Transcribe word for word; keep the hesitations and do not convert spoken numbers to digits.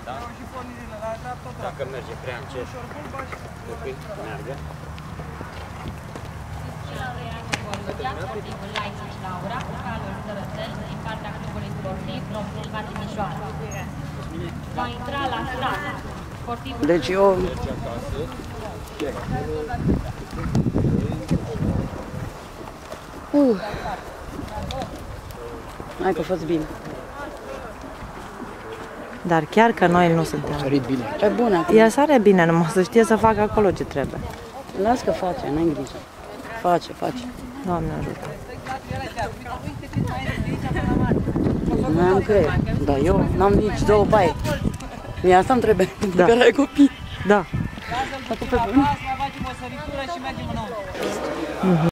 Da? Dacă merge prea încet, trebuie să meargă. Sportivul Laițici Laura, cu calul Sărățel, din partea clubului sportiv România Timișoara. Va intra la stradă. Sportivul... Deci eu... Uh. Hai că a fost bine. Dar chiar că noi nu suntem. Sărit bine. E bună. El sare bine, numai să știe să facă acolo ce trebuie. Las că face, n-ai grijă. Face, face. Doamne ajută. N-am creier, dar eu n-am nici două baie. Mie asta îmi trebuie, pentru că ai copii. Da. Facă pe bune. Mhm.